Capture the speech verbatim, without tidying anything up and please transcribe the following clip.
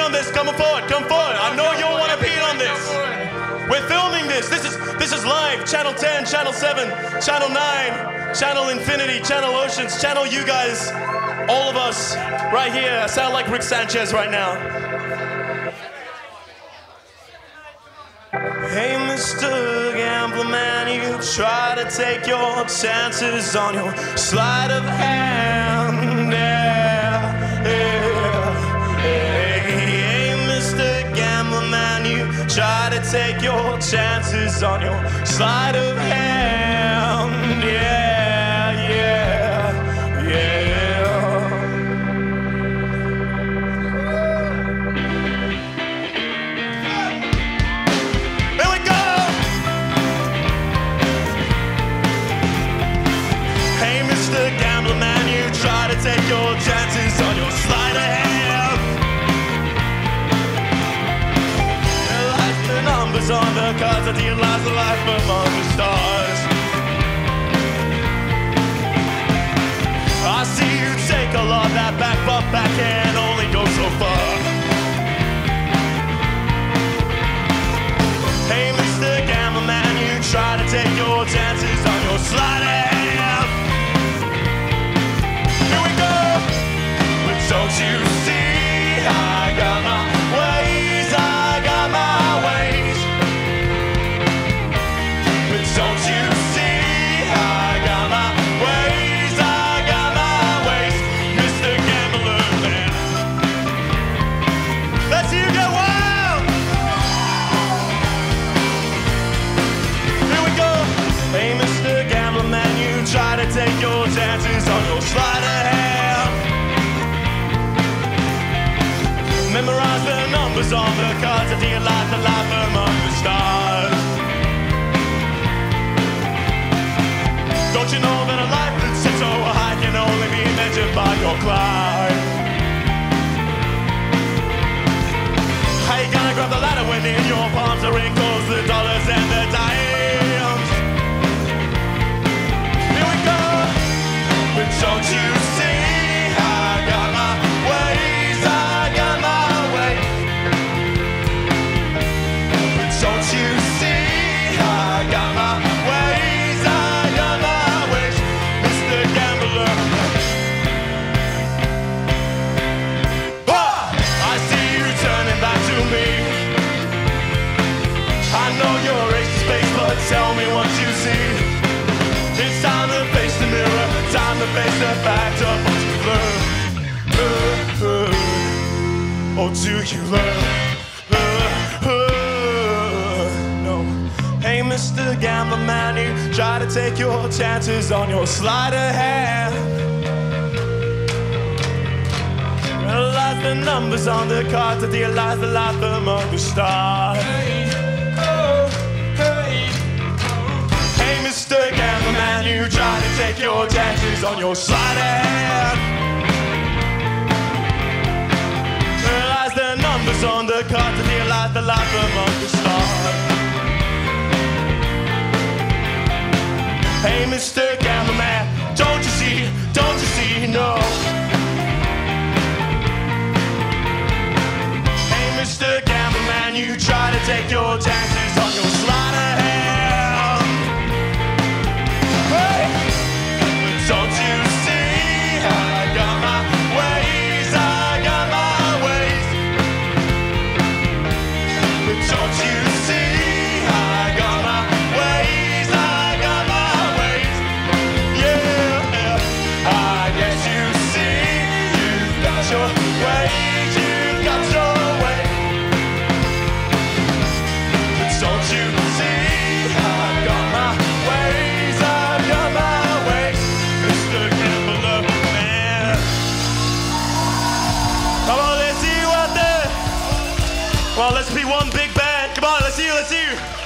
on this, come forward, come forward. I know you want to beat on this. We're filming this. This is this is live. Channel ten, Channel seven, Channel nine, Channel Infinity, Channel Oceans, Channel you guys, all of us right here. I sound like Rick Sanchez right now. Hey, Mister Gambler Man, you try to take your chances on your sleight of hand. Yeah, yeah. Hey, hey, Mister Gambler Man, you try to take your chances on your sleight of hand. Yeah, yeah, yeah. Take your chances on your sleight of hand. Realize the numbers on the cards that realize the life among the stars. I see you take a lot of that back, but back can only go so far. Hey, Mister Gambler Man, you try to take your chances on your sleight of hand. Don't you see, I got my ways, I got my ways. But don't you see, I got my ways, I got my ways. Mister Gambler Man, let's hear you get wild. Here we go. Hey, Mister Gambler Man, you try to take your chances on your sleight of hand. Memorize the numbers on the cards that realize the life among the stars. Don't you know that a life that sits so high can only be measured by your climb? How you gonna grab the ladder when in your palms are wrinkles, the dollars and the dimes? Here we go. But don't you see, I got my ways, I got my. Don't you see, I got my ways, I got my ways, Mister Gambler. Ah! I see you turning back to me. I know you're racist face, but tell me what you see. It's time to face the mirror, time to face the fact of what you learn. Uh, uh, oh, do you learn? Hey, Mister Gambler Man, you try to take your chances on your sleight of hand. Realize the numbers on the cards that realize the life among the stars. Hey, oh, hey, oh. Hey, Mister Gambler Man, you try to take your chances on your sleight of hand. Realize the numbers on the cards that realize the life among the stars. Hey, Mister Gambler Man, don't you see, don't you see, no. Hey, Mister Gambler Man, you try to take your chances on your sleight of hand. Hey, but don't you see, I got my ways, I got my ways. But don't you see, I got my ways, I got my. Your ways, you've got your way. But don't you see, I've got my ways, I've got my ways, Mister Gambler Man. Come on, let's see you out there. Well, let's be one big band. Come on, let's see you, let's see you.